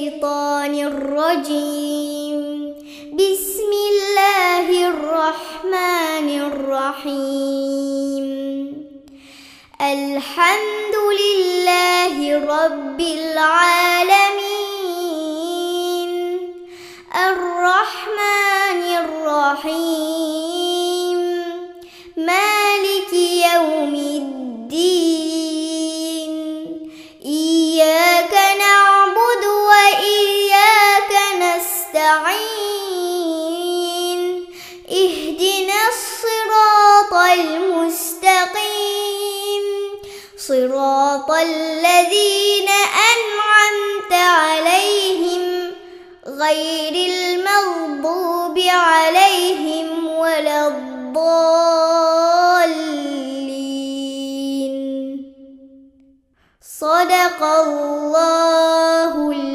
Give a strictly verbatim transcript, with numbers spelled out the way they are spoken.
الشيطان الرجيم. بسم الله الرحمن الرحيم. الحمد لله رب العالمين الرحمن الرحيم مالك يوم الدين. إياك نعبد وإياك نستعين. اهدنا الصراط المستقيم صراط الذين أنعمت عليهم غير المغضوب عليهم ولا الضالين. صدق الله